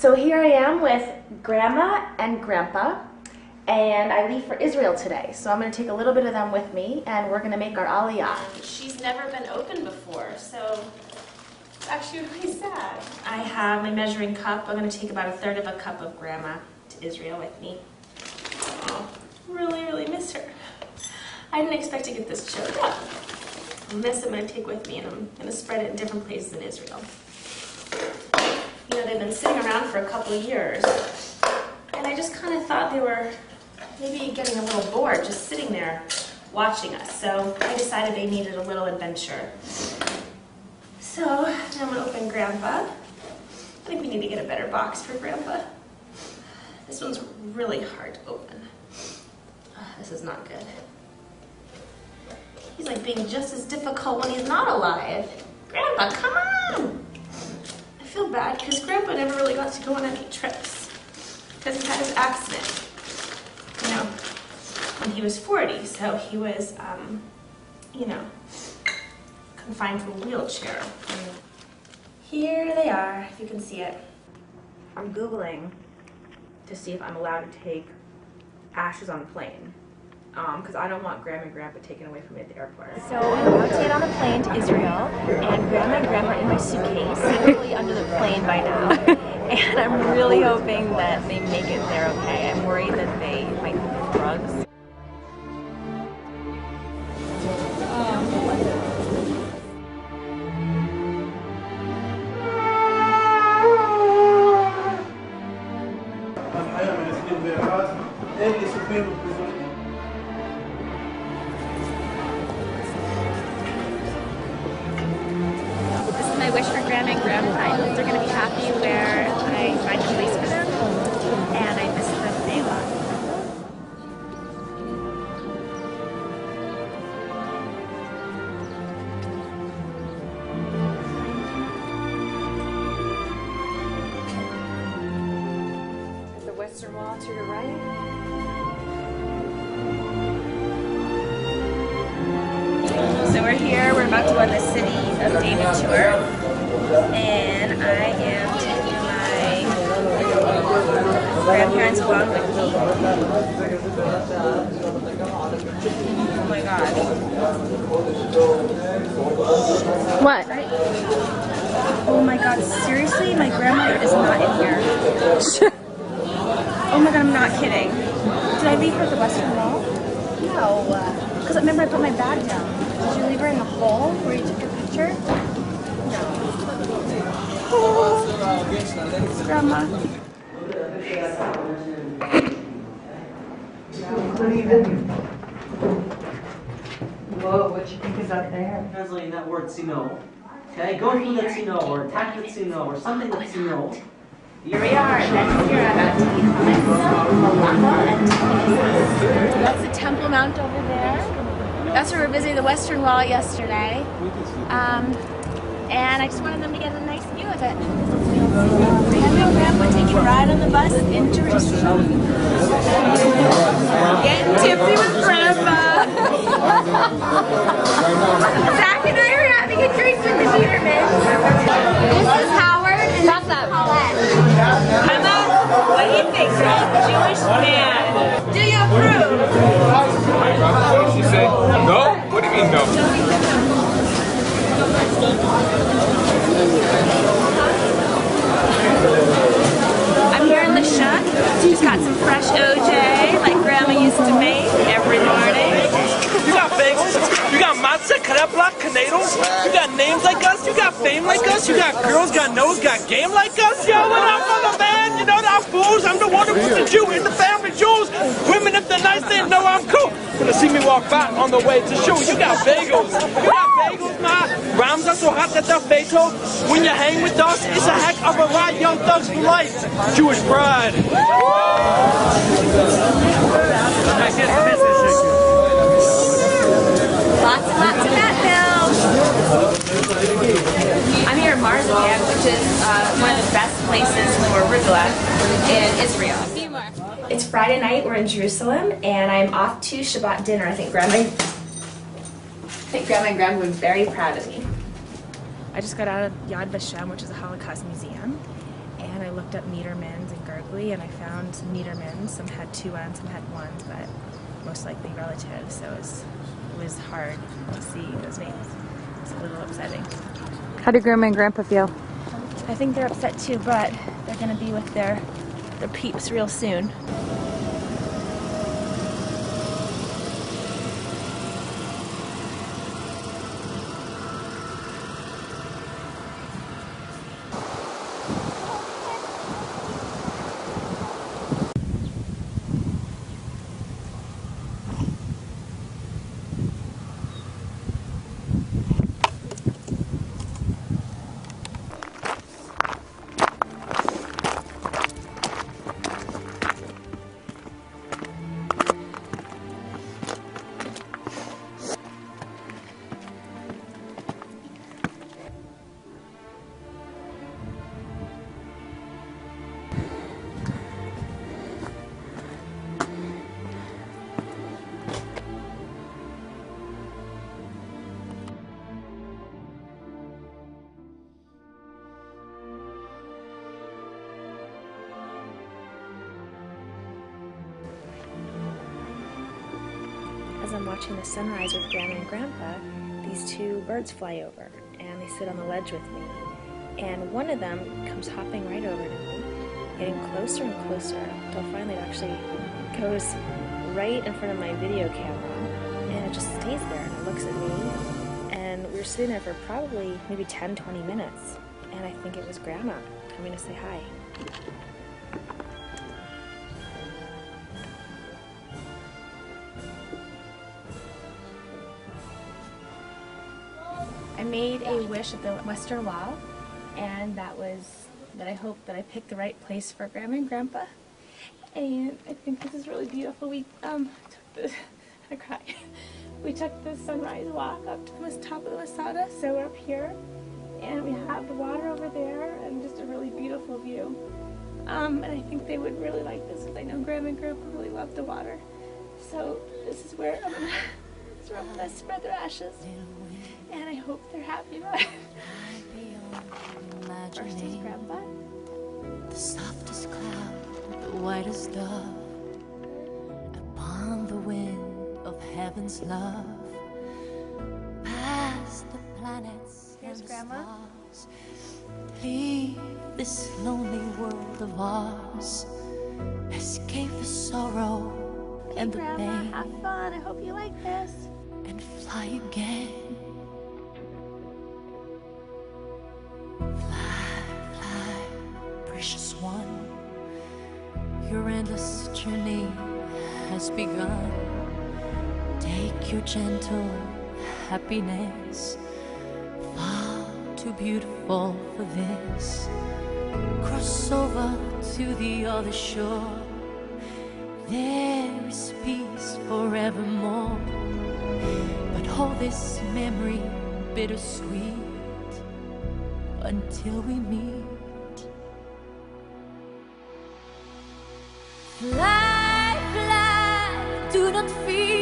So here I am with Grandma and Grandpa, and I leave for Israel today. So I'm going to take a little bit of them with me, and we're going to make our aliyah. She's never been open before, so it's actually really sad. I have my measuring cup. I'm going to take about 1/3 of a cup of Grandma to Israel with me. Oh, really, really miss her. I didn't expect to get this choked up. This I'm going to take with me, and I'm going to spread it in different places in Israel. You know, they've been sitting around for a couple of years, and I just kind of thought they were maybe getting a little bored just sitting there watching us. So I decided they needed a little adventure. So now I'm going to open Grandpa. I think we need to get a better box for Grandpa. This one's really hard to open. This is not good. He's like being just as difficult when he's not alive. Grandpa, come on! I feel bad because Grandpa never really got to go on any trips because he had his accident, you know, when he was 40. So he was, you know, confined to a wheelchair. And here they are, if you can see it. I'm Googling to see if I'm allowed to take Ashes on the plane. Because I don't want Grandma and Grandpa taken away from me at the airport. So I'm about to get on a plane to Israel, and Grandma and Grandpa are in my suitcase, secretly under the plane by now. And I'm really hoping that they make it there okay. I'm worried that they might need drugs. I wish for Grandma and Grandpa. I hope they're going to be happy where I find a place for them, and I miss them a lot. There's the Western Wall to the right. So we're here, we're about to go on the City of David tour, and I am taking my grandparents along with me. Oh my god. What? Oh my god, seriously? My grandmother is not in here. Oh my god, I'm not kidding. Did I leave her at the Western Wall? No. Because remember I put my bag down. Did you leave her in the hole where you took your picture? No. Oh, Grandma. What are you doing? Whoa, what you think is up there? Translating that word tsino. Okay, go through the tsino or attack the tsino or something with tsino. Here we are. Next year I'm about to eat hummus, That's the Temple Mount over there. That's where we were visiting the Western Wall yesterday. And I just wanted them to get a nice view of it. Grandma and Grandpa taking a ride on the bus in Jerusalem. Getting tipsy with Grandpa. Zach and I are having a drink with the Petermans. This is Howard and this is Paulette. Emma, what do you think? Jewish man. Do you approve? What did she say? No? What do you mean no? I'm here in Asha. She's got some fresh OJ like Grandma used to make every morning. You got bagels, you got matzah, kreplach, kanadles, you got names like us, you got fame like us, you got girls, got nose, got game like us. Yo, what up, mother man? You know that fools. I'm the one who put the Jew in the family jewels. Women, if they're nice, they know I'm cool. Gonna see me walk by on the way to show. You got bagels. You got bagels, ma. Rhymes are so hot that they're fatal. When you hang with us, it's a heck of a ride. Young thugs for life. Jewish pride. Lots and lots of that film. I'm here in Marzipan, which is one of the best places for arugula in Israel. It's Friday night, we're in Jerusalem, and I'm off to Shabbat dinner. I think Grandma and Grandma were very proud of me. I just got out of Yad Vashem, which is a Holocaust museum, and I looked up Niedermans and Gurgly, and I found some Niedermans. Some had 2 N's, some had 1s, but most likely relatives, so it was hard to see those names. It's a little upsetting. How do Grandma and Grandpa feel? I think they're upset too, but they're going to be with their peeps real soon. As I'm watching the sunrise with Grandma and Grandpa, these 2 birds fly over, and they sit on the ledge with me. And one of them comes hopping right over to me, getting closer and closer, until finally it actually goes right in front of my video camera, and it just stays there, and it looks at me. And we were sitting there for probably maybe 10-20 minutes, and I think it was Grandma coming to say hi. I made a wish at the western wall, and that was that I hope that I picked the right place for Grandma and Grandpa. And I think this is really beautiful. We We took the sunrise walk up to the top of the Masada, so we're up here, and we have the water over there, and just a really beautiful view. And I think they would really like this, because I know Grandma and Grandpa really love the water. So this is where I'm gonna spread their ashes, and I hope they're happy about it. First is Grandpa. The softest cloud, the whitest dove, upon the wind of heaven's love, past the planets. Here's and Grandma. stars, leave this lonely world of ours, escape the sorrow and the Grandma, pain, have fun. I hope you like this. and fly again. Fly, precious one, your endless journey has begun. Take your gentle happiness, far too beautiful for this. Cross over to the other shore, there is peace forevermore. But hold this memory bittersweet until we meet. Fly, fly, do not fear.